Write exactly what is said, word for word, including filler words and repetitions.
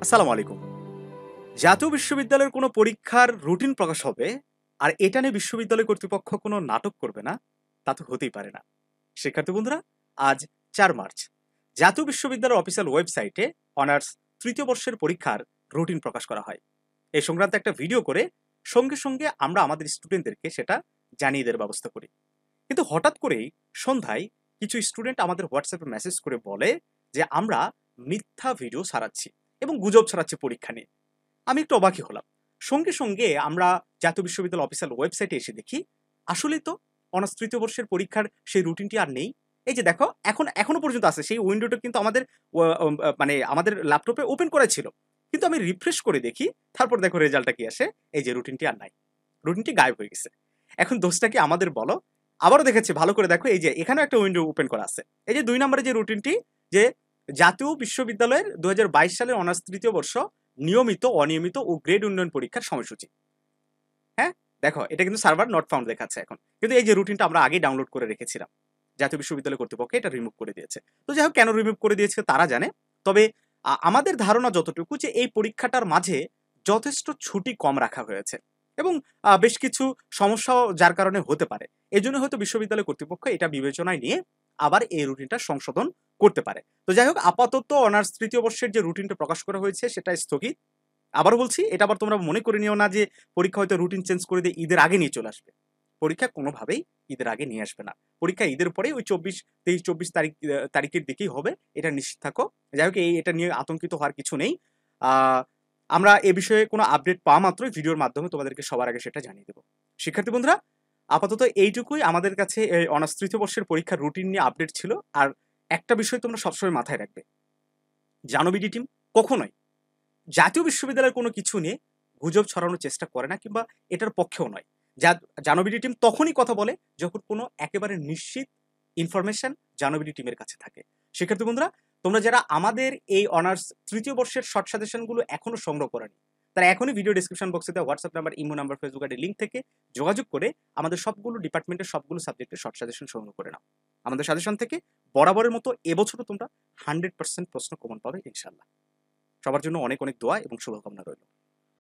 আসসালামু আলাইকুম। জাতীয় বিশ্ববিদ্যালয়ের কোনো পরীক্ষার রুটিন প্রকাশ হবে আর এটা নিয়ে বিশ্ববিদ্যালয় কর্তৃপক্ষ কোনো নাটক করবে না, তা তো হতেই পারে না। শিক্ষার্থী বন্ধুরা, আজ চার মার্চ জাতীয় বিশ্ববিদ্যালয়ের অফিসিয়াল ওয়েবসাইটে অনার্স তৃতীয় বর্ষের পরীক্ষার রুটিন প্রকাশ করা হয়। এই সংক্রান্ত একটা ভিডিও করে সঙ্গে সঙ্গে আমরা আমাদের স্টুডেন্টদেরকে সেটা জানিয়ে দেওয়ার ব্যবস্থা করি। কিন্তু হঠাৎ করেই সন্ধ্যায় কিছু স্টুডেন্ট আমাদের হোয়াটসঅ্যাপে মেসেজ করে বলে যে আমরা মিথ্যা ভিডিও ছাড়াচ্ছি এবং গুজব ছড়াচ্ছি পরীক্ষা নিয়ে। আমি একটু অবাকই হলাম। সঙ্গে সঙ্গে আমরা জাতীয় বিশ্ববিদ্যালয় অফিসিয়াল ওয়েবসাইটে এসে দেখি আসলেই তো অনার্স তৃতীয় বর্ষের পরীক্ষার সেই রুটিনটি আর নেই। এই যে দেখো, এখন এখনো পর্যন্ত আছে, সেই উইন্ডোটা কিন্তু আমাদের ওয়া- উম, আহ, মানে আমাদের ল্যাপটপে ওপেন করা ছিল, কিন্তু আমি রিফ্রেশ করে দেখি, তারপর দেখো রেজাল্টটা কি আসে, এই যে রুটিনটি আর নাই, রুটিনটি গায়েব হয়ে গেছে। এখন দোষটা কি আমাদের বলো? আবারও দেখেছি, ভালো করে দেখো, এই যে এখানেও একটা উইন্ডো ওপেন করা আছে। এই যে দুই নম্বরে যে রুটিনটি, যে জাতীয় বিশ্ববিদ্যালয়ের দু হাজার বাইশ সালের অনার্স তৃতীয় বর্ষ নিয়মিত, অনিয়মিত ও গ্রেড উন্নয়ন পরীক্ষার সময়সূচি। হ্যাঁ, দেখো এটা কিন্তু সার্ভার নট ফাউন্ড দেখাচ্ছে এখন, কিন্তু এই যে রুটিনটা আমরা আগেই ডাউনলোড করে রেখেছিলাম, জাতীয় বিশ্ববিদ্যালয় কর্তৃপক্ষ এটা রিমুভ করে দিয়েছে। তো যাই হোক, কেন রিমুভ করে দিয়েছে তারা জানে। তবে আ- আমাদের ধারণা যতটুকু, যে এই পরীক্ষাটার মাঝে যথেষ্ট ছুটি কম রাখা হয়েছে এবং আ, বেশ কিছু সমস্যাও যার কারণে হতে পারে। এই জন্য হয়তো বিশ্ববিদ্যালয় কর্তৃপক্ষ এটা বিবেচনায় নিয়ে আবার এই রুটিনটা সংশোধন করতে পারে। তো যাই হোক, আপাতত অনার্স তৃতীয় বর্ষের যে রুটিনটা প্রকাশ করা হয়েছে সেটা স্থগিত। আবারও বলছি, এটা আবার তোমরা মনে করে নিও না যে পরীক্ষা হয়তো রুটিন চেঞ্জ করে দিয়ে ঈদের আগে নিয়ে চলে আসবে। পরীক্ষা কোনোভাবেই ঈদের আগে নিয়ে আসবে না। পরীক্ষা ঈদের পরে ওই চব্বিশ তেইশ চব্বিশ তারিখ আহ, তারিখের দিকেই হবে, এটা নিশ্চিত থাকো। যাই হোক, এই এটা নিয়ে আতঙ্কিত হওয়ার কিছু নেই। আহ, আমরা এ বিষয়ে কোনো আপডেট পাওয়া মাত্রই ভিডিওর মাধ্যমে তোমাদেরকে সবার আগে সেটা জানিয়ে দেবো। শিক্ষার্থী বন্ধুরা, আপাতত এইটুকুই আমাদের কাছে এই অনার্স তৃতীয় বর্ষের পরীক্ষার রুটিন নিয়ে আপডেট ছিল। আর একটা বিষয় তোমরা সবসময় মাথায় রাখবে, জানোবিডি টিম কখনোই জাতীয় বিশ্ববিদ্যালয়ের কোনো কিছু নিয়ে গুজব ছড়ানোর চেষ্টা করে না, কিংবা এটার পক্ষেও নয়। যা জানোবিডি টিম তখনই কথা বলে যখন কোনো একেবারে নিশ্চিত ইনফরমেশন জানোবিডি টিমের কাছে থাকে। শিক্ষার্থী বন্ধুরা, তোমরা যারা আমাদের এই অনার্স তৃতীয় বর্ষের শর্ট সাজেশনগুলো এখনো সংগ্রহ করেনি, তারা এখনই ভিডিও ডিসক্রিপশন বক্সে দেওয়া WhatsApp number, imo number, Facebook ID link থেকে যোগাযোগ করে আমাদের সবগুলো ডিপার্টমেন্টের সবগুলো সাবজেক্টের শর্ট সাজেশন সংগ্রহ করে নাও। আমাদের সাজেশন থেকে বরাবরের মতো এবছরও তোমরা হান্ড্রেড পার্সেন্ট প্রশ্ন কমন পাবে ইনশাল্লাহ। সবার জন্য অনেক অনেক দোয়া এবং শুভকামনা রইল।